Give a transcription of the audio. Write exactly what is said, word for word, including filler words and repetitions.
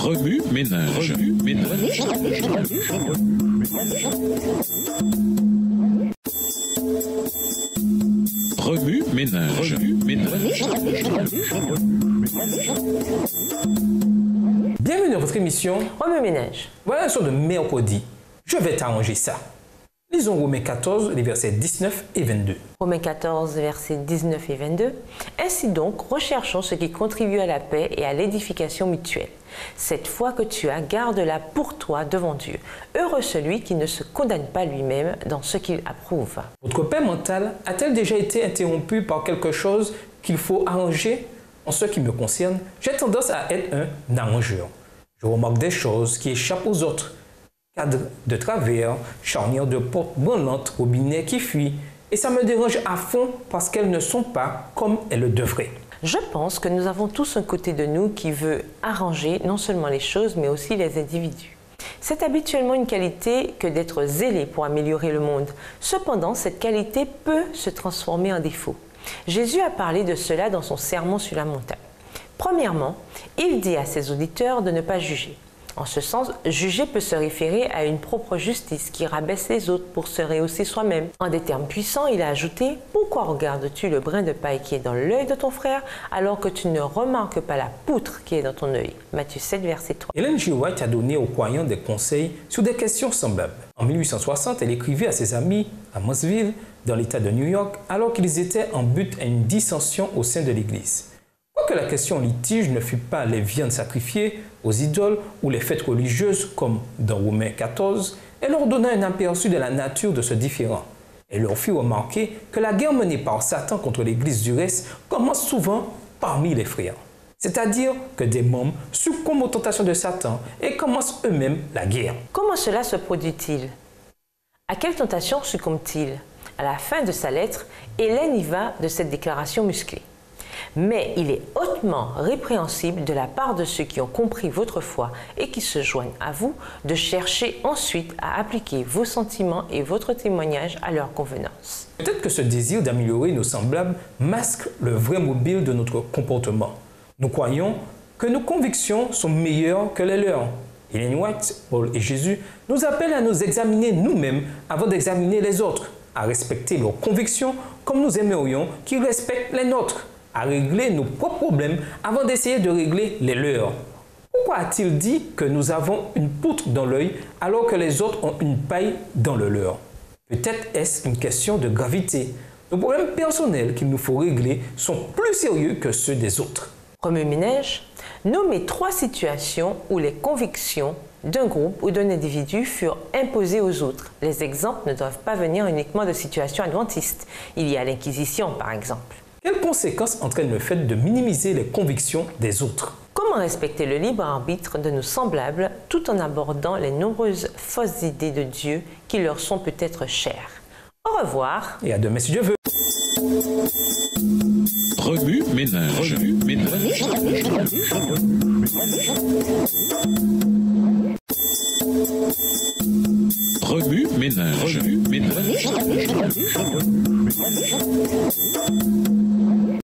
Remue ménage. Remue ménage. Remue ménage. Remue ménage. Bienvenue dans votre émission Remue ménage. Voilà un son de mercredi. Je vais t'arranger ça. Lisons Romains quatorze, les versets dix-neuf et vingt-deux. Romains quatorze, versets dix-neuf et vingt-deux. Ainsi donc, recherchons ce qui contribue à la paix et à l'édification mutuelle. Cette foi que tu as, garde-la pour toi devant Dieu. Heureux celui qui ne se condamne pas lui-même dans ce qu'il approuve. Votre paix mentale a-t-elle déjà été interrompue par quelque chose qu'il faut arranger? En ce qui me concerne, j'ai tendance à être un arrangeur. Je remarque des choses qui échappent aux autres. Cadre de travers, charnière de porte branlante, robinet qui fuit. Et ça me dérange à fond parce qu'elles ne sont pas comme elles le devraient. Je pense que nous avons tous un côté de nous qui veut arranger non seulement les choses, mais aussi les individus. C'est habituellement une qualité que d'être zélé pour améliorer le monde. Cependant, cette qualité peut se transformer en défaut. Jésus a parlé de cela dans son sermon sur la montagne. Premièrement, il dit à ses auditeurs de ne pas juger. En ce sens, juger peut se référer à une propre justice qui rabaisse les autres pour se rehausser soi-même. En des termes puissants, il a ajouté « Pourquoi regardes-tu le brin de paille qui est dans l'œil de ton frère alors que tu ne remarques pas la poutre qui est dans ton œil » Matthieu sept, verset trois. Ellen G. White a donné aux croyants des conseils sur des questions semblables. En mille huit cent soixante, elle écrivait à ses amis à Mossville, dans l'État de New York, alors qu'ils étaient en but à une dissension au sein de l'Église. Quoique la question en litige ne fût pas les viandes sacrifiées aux idoles ou les fêtes religieuses comme dans Romains quatorze, elle leur donna un aperçu de la nature de ce différend. Elle leur fit remarquer que la guerre menée par Satan contre l'Église du reste commence souvent parmi les frères. C'est-à-dire que des membres succombent aux tentations de Satan et commencent eux-mêmes la guerre. Comment cela se produit-il? À quelle tentation succombe-t-il? À la fin de sa lettre, Hélène y va de cette déclaration musclée. Mais il est hautement répréhensible de la part de ceux qui ont compris votre foi et qui se joignent à vous de chercher ensuite à appliquer vos sentiments et votre témoignage à leur convenance. Peut-être que ce désir d'améliorer nos semblables masque le vrai mobile de notre comportement. Nous croyons que nos convictions sont meilleures que les leurs. Ellen White, Paul et Jésus nous appellent à nous examiner nous-mêmes avant d'examiner les autres, à respecter leurs convictions comme nous aimerions qu'ils respectent les nôtres, à régler nos propres problèmes avant d'essayer de régler les leurs. Pourquoi a-t-il dit que nous avons une poutre dans l'œil alors que les autres ont une paille dans le leur? Peut-être est-ce une question de gravité. Nos problèmes personnels qu'il nous faut régler sont plus sérieux que ceux des autres. Remue ménage, nommez trois situations où les convictions d'un groupe ou d'un individu furent imposées aux autres. Les exemples ne doivent pas venir uniquement de situations adventistes. Il y a l'Inquisition, par exemple. Quelles conséquences entraîne le fait de minimiser les convictions des autres? Comment respecter le libre arbitre de nos semblables tout en abordant les nombreuses fausses idées de Dieu qui leur sont peut-être chères? Au revoir. Et à demain si Dieu veut. Remue ménage. Remue ménage.